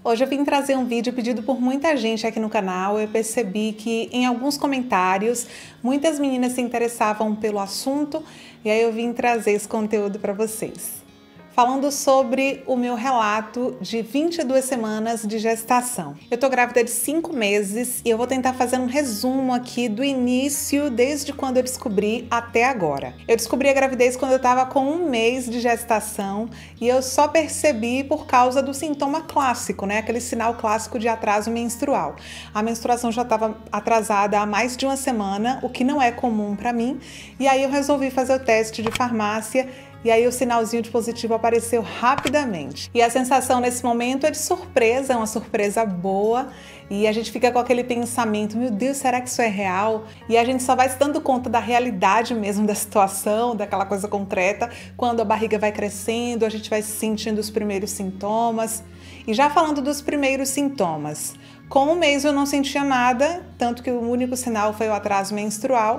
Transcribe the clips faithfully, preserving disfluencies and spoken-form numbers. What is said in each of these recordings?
Hoje eu vim trazer um vídeo pedido por muita gente aqui no canal. Eu percebi que em alguns comentários muitas meninas se interessavam pelo assunto e aí eu vim trazer esse conteúdo para vocês. Falando sobre o meu relato de vinte e duas semanas de gestação. Eu tô grávida de cinco meses e eu vou tentar fazer um resumo aqui do início, desde quando eu descobri até agora. Eu descobri a gravidez quando eu tava com um mês de gestação e eu só percebi por causa do sintoma clássico, né? Aquele sinal clássico de atraso menstrual. A menstruação já estava atrasada há mais de uma semana, o que não é comum para mim, e aí eu resolvi fazer o teste de farmácia. E aí o sinalzinho de positivo apareceu rapidamente. E a sensação nesse momento é de surpresa, é uma surpresa boa. E a gente fica com aquele pensamento, meu Deus, será que isso é real? E a gente só vai se dando conta da realidade mesmo da situação, daquela coisa concreta, quando a barriga vai crescendo, a gente vai sentindo os primeiros sintomas. E já falando dos primeiros sintomas, com um mês eu não sentia nada, tanto que o único sinal foi o atraso menstrual.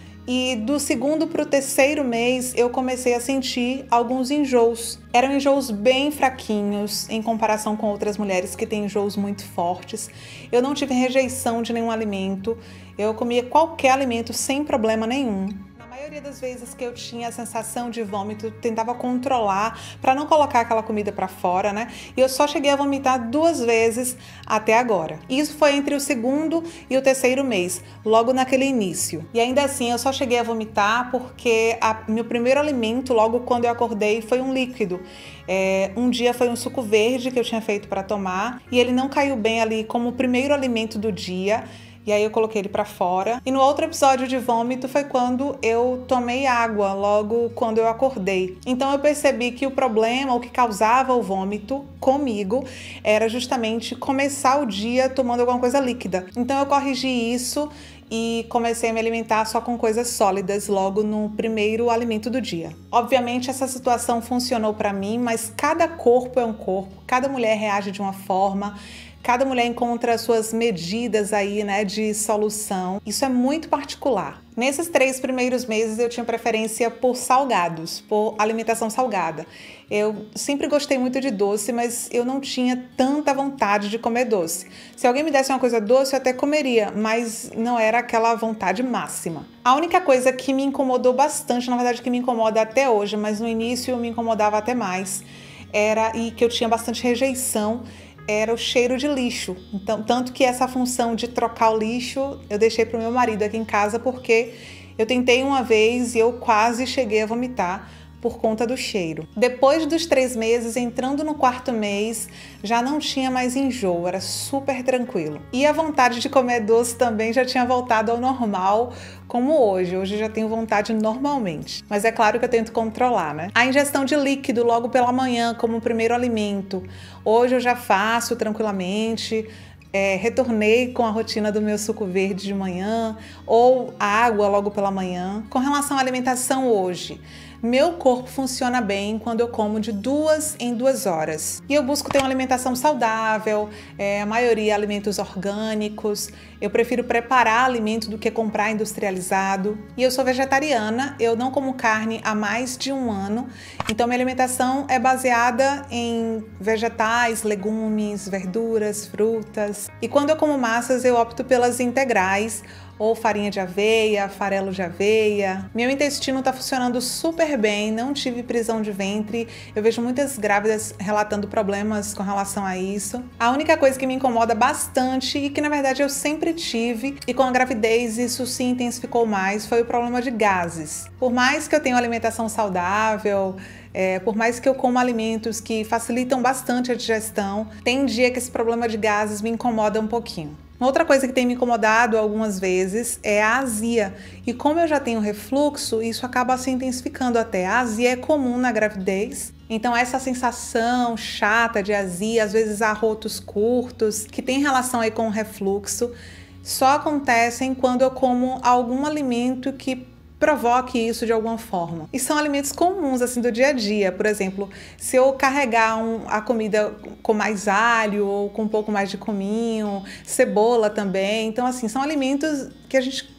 E do segundo para o terceiro mês eu comecei a sentir alguns enjoos. Eram enjoos bem fraquinhos em comparação com outras mulheres que têm enjoos muito fortes. Eu não tive rejeição de nenhum alimento, eu comia qualquer alimento sem problema nenhum. Na maioria das vezes que eu tinha a sensação de vômito, eu tentava controlar para não colocar aquela comida para fora, né? E eu só cheguei a vomitar duas vezes até agora. Isso foi entre o segundo e o terceiro mês, logo naquele início. E ainda assim, eu só cheguei a vomitar porque a, meu primeiro alimento, logo quando eu acordei, foi um líquido. É, um dia foi um suco verde que eu tinha feito para tomar e ele não caiu bem ali como o primeiro alimento do dia. E aí eu coloquei ele para fora. E no outro episódio de vômito foi quando eu tomei água, logo quando eu acordei. Então eu percebi que o problema, o que causava o vômito comigo, era justamente começar o dia tomando alguma coisa líquida. Então eu corrigi isso e comecei a me alimentar só com coisas sólidas logo no primeiro alimento do dia. Obviamente essa situação funcionou para mim, mas cada corpo é um corpo, cada mulher reage de uma forma. Cada mulher encontra suas medidas aí, né, de solução. Isso é muito particular. Nesses três primeiros meses eu tinha preferência por salgados, por alimentação salgada. Eu sempre gostei muito de doce, mas eu não tinha tanta vontade de comer doce. Se alguém me desse uma coisa doce, eu até comeria, mas não era aquela vontade máxima. A única coisa que me incomodou bastante, na verdade que me incomoda até hoje, mas no início me incomodava até mais, era, e que eu tinha bastante rejeição, era o cheiro de lixo. Então, tanto que essa função de trocar o lixo eu deixei para o meu marido aqui em casa, porque eu tentei uma vez e eu quase cheguei a vomitar por conta do cheiro. Depois dos três meses, entrando no quarto mês, já não tinha mais enjoo, era super tranquilo. E a vontade de comer doce também já tinha voltado ao normal, como hoje. Hoje eu já tenho vontade normalmente. Mas é claro que eu tento controlar, né? A ingestão de líquido logo pela manhã, como primeiro alimento. Hoje eu já faço tranquilamente. É, retornei com a rotina do meu suco verde de manhã ou água logo pela manhã. Com relação à alimentação hoje, meu corpo funciona bem quando eu como de duas em duas horas. E eu busco ter uma alimentação saudável, é, a maioria alimentos orgânicos. Eu prefiro preparar alimento do que comprar industrializado. E eu sou vegetariana, eu não como carne há mais de um ano. Então minha alimentação é baseada em vegetais, legumes, verduras, frutas. E quando eu como massas, eu opto pelas integrais, ou farinha de aveia, farelo de aveia. Meu intestino tá funcionando super bem, não tive prisão de ventre. Eu vejo muitas grávidas relatando problemas com relação a isso. A única coisa que me incomoda bastante e que na verdade eu sempre tive, e com a gravidez isso se intensificou mais, foi o problema de gases. Por mais que eu tenha uma alimentação saudável, É, por mais que eu coma alimentos que facilitam bastante a digestão, tem dia que esse problema de gases me incomoda um pouquinho. Uma outra coisa que tem me incomodado algumas vezes é a azia. E como eu já tenho refluxo, isso acaba se intensificando até. A azia é comum na gravidez. Então essa sensação chata de azia, às vezes arrotos curtos, que tem relação aí com o refluxo, só acontecem quando eu como algum alimento que provoque isso de alguma forma. E são alimentos comuns assim do dia a dia. Por exemplo, se eu carregar um, a comida com mais alho ou com um pouco mais de cominho, cebola também. Então assim, são alimentos que a gente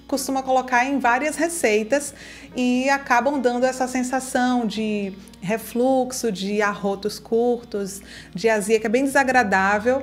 costuma colocar em várias receitas e acabam dando essa sensação de refluxo, de arrotos curtos, de azia, que é bem desagradável,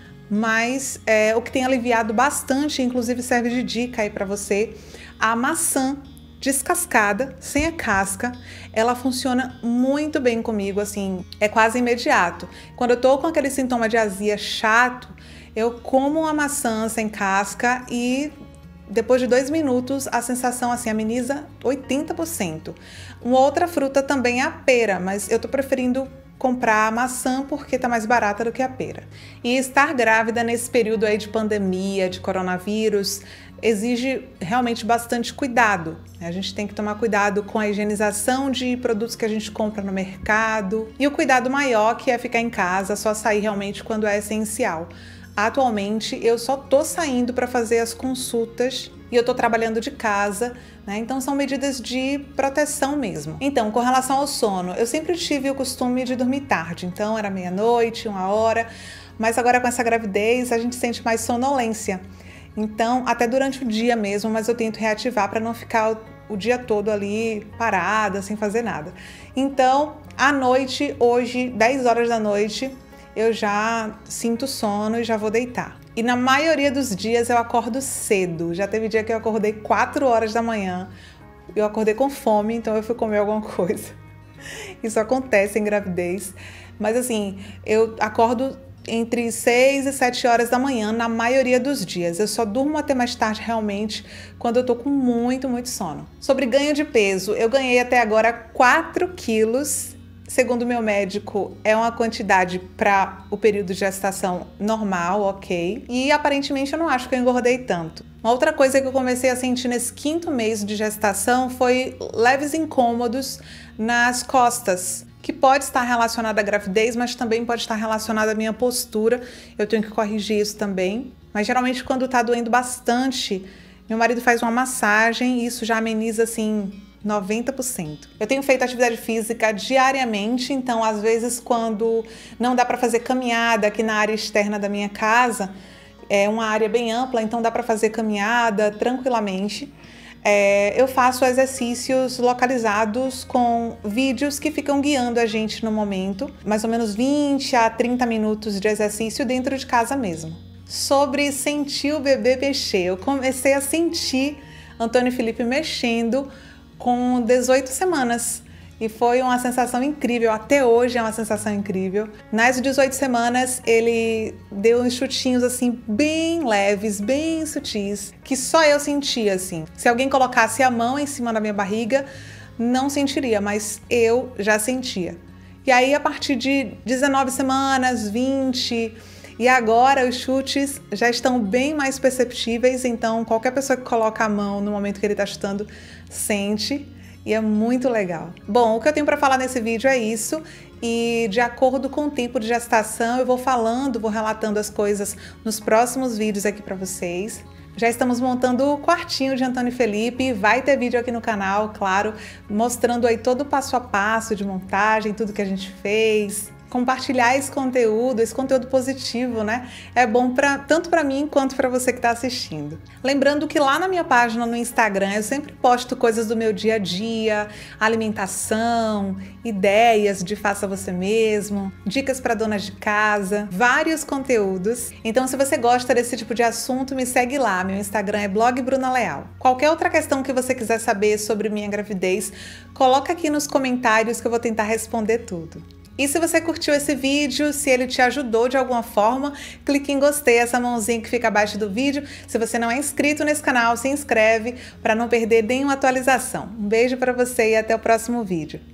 mas é, o que tem aliviado bastante, inclusive serve de dica aí para você, a maçã descascada, sem a casca, ela funciona muito bem comigo, assim, é quase imediato. Quando eu tô com aquele sintoma de azia chato, eu como uma maçã sem casca e depois de dois minutos a sensação assim ameniza oitenta por cento. Uma outra fruta também é a pera, mas eu tô preferindo comprar a maçã porque tá mais barata do que a pera. E estar grávida nesse período aí de pandemia, de coronavírus, exige realmente bastante cuidado. A gente tem que tomar cuidado com a higienização de produtos que a gente compra no mercado e o cuidado maior que é ficar em casa, só sair realmente quando é essencial. Atualmente eu só tô saindo para fazer as consultas e eu tô trabalhando de casa, né? Então são medidas de proteção mesmo. Então, com relação ao sono, eu sempre tive o costume de dormir tarde, então era meia-noite, uma hora, mas agora com essa gravidez a gente sente mais sonolência. Então, até durante o dia mesmo, mas eu tento reativar para não ficar o, o dia todo ali parada, sem fazer nada. Então, à noite, hoje, dez horas da noite, eu já sinto sono e já vou deitar. E na maioria dos dias eu acordo cedo. Já teve dia que eu acordei quatro horas da manhã. Eu acordei com fome, então eu fui comer alguma coisa. Isso acontece em gravidez. Mas assim, eu acordo entre seis e sete horas da manhã na maioria dos dias. Eu só durmo até mais tarde realmente quando eu tô com muito, muito sono. Sobre ganho de peso, eu ganhei até agora quatro quilos. Segundo meu médico, é uma quantidade para o período de gestação normal, ok? E aparentemente eu não acho que eu engordei tanto. Uma outra coisa que eu comecei a sentir nesse quinto mês de gestação foi leves incômodos nas costas, que pode estar relacionada à gravidez, mas também pode estar relacionada à minha postura. Eu tenho que corrigir isso também. Mas geralmente quando tá doendo bastante, meu marido faz uma massagem e isso já ameniza assim noventa por cento. Eu tenho feito atividade física diariamente, então às vezes quando não dá para fazer caminhada aqui na área externa da minha casa, é uma área bem ampla, então dá para fazer caminhada tranquilamente. É, eu faço exercícios localizados com vídeos que ficam guiando a gente no momento, mais ou menos vinte a trinta minutos de exercício dentro de casa mesmo. Sobre sentir o bebê mexer, eu comecei a sentir Antônio Felipe mexendo com dezoito semanas e foi uma sensação incrível, até hoje é uma sensação incrível. Nas dezoito semanas ele deu uns chutinhos assim bem leves, bem sutis, que só eu sentia assim. Se alguém colocasse a mão em cima da minha barriga, não sentiria, mas eu já sentia. E aí a partir de dezenove semanas, vinte, e agora os chutes já estão bem mais perceptíveis, então qualquer pessoa que coloca a mão no momento que ele está chutando sente e é muito legal. Bom, o que eu tenho para falar nesse vídeo é isso e de acordo com o tempo de gestação eu vou falando, vou relatando as coisas nos próximos vídeos aqui para vocês. Já estamos montando o quartinho de Antônio Felipe, vai ter vídeo aqui no canal, claro, mostrando aí todo o passo a passo de montagem, tudo que a gente fez. Compartilhar esse conteúdo, esse conteúdo positivo, né? É bom pra, tanto para mim quanto para você que está assistindo. Lembrando que lá na minha página no Instagram eu sempre posto coisas do meu dia a dia, alimentação, ideias de faça você mesmo, dicas para donas de casa, vários conteúdos. Então se você gosta desse tipo de assunto, me segue lá. Meu Instagram é blog Bruna Leal. Qualquer outra questão que você quiser saber sobre minha gravidez, coloca aqui nos comentários que eu vou tentar responder tudo. E se você curtiu esse vídeo, se ele te ajudou de alguma forma, clique em gostei, essa mãozinha que fica abaixo do vídeo. Se você não é inscrito nesse canal, se inscreve para não perder nenhuma atualização. Um beijo para você e até o próximo vídeo.